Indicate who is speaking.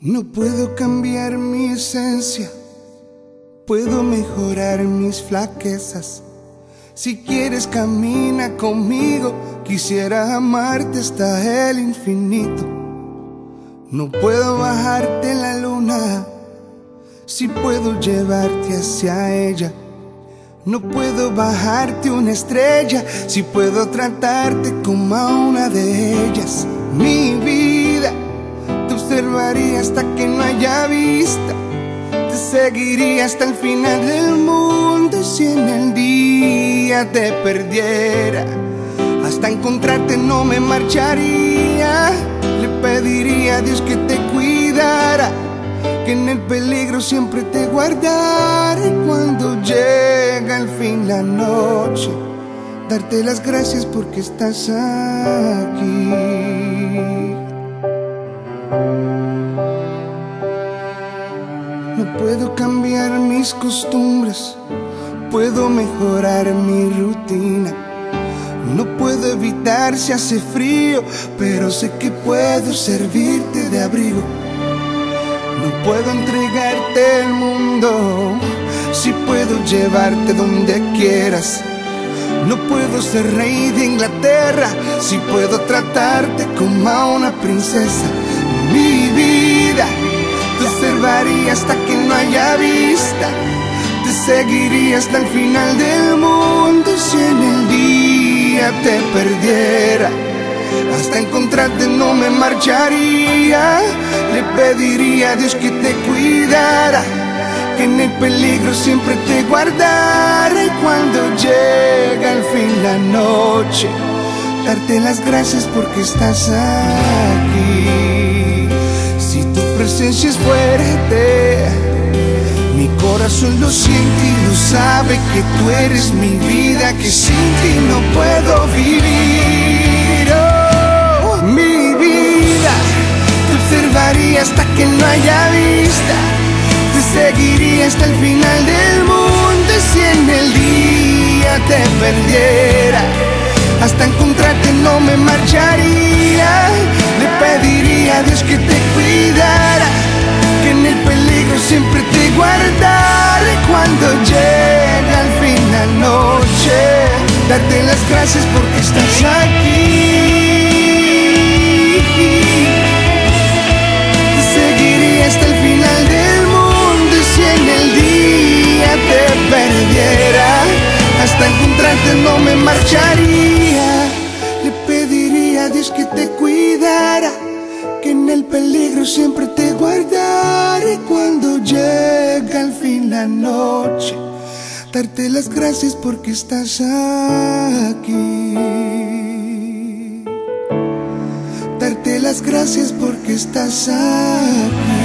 Speaker 1: No puedo cambiar mi esencia, puedo mejorar mis flaquezas. Si quieres camina conmigo, quisiera amarte hasta el infinito. No puedo bajarte la luna, si puedo llevarte hacia ella. No puedo bajarte una estrella, si puedo tratarte como a una de ellas. Mi vida te observaría hasta que no haya vista, te seguiría hasta el final del mundo. Si en el día te perdiera, hasta encontrarte no me marcharía. Le pediría a Dios que te cuidara, que en el peligro siempre te guardara. Y cuando llega al fin la noche, darte las gracias porque estás aquí. No puedo cambiar mis costumbres, puedo mejorar mi rutina. No puedo evitar si hace frío, pero sé que puedo servirte de abrigo. No puedo entregarte el mundo, si puedo llevarte donde quieras. No puedo ser rey de Inglaterra, si puedo tratarte como a una princesa. Mi vida te observaría hasta que no haya vista, te seguiría hasta el final del mundo. Si en el día te perdiera, hasta encontrarte no me marcharía. Le pediría a Dios que te cuidara, que en el peligro siempre te guardara. Y cuando llega al fin la noche, darte las gracias porque estás aquí. Si tu presencia es fuerte, mi corazón lo siente y lo sabe, que tú eres mi vida, que sin ti no puedo vivir. Oh, mi vida te observaría hasta que no haya vista, te seguiría hasta el final del mundo. Y si en el día te perdiera, hasta encontrarte no me marcharía. Le pediría a Dios que te cuidara, que en el peligro siempre te guardara. Y cuando llega al fin la noche, darte las gracias porque estás aquí. Te seguiría hasta el final del mundo. Y si en el día te perdiera, hasta encontrarte no me marcharía. Le pediría a Dios que te cuidara, que en el peligro siempre te guardara. Y cuando llega al fin la noche, darte las gracias porque estás aquí. Darte las gracias porque estás aquí.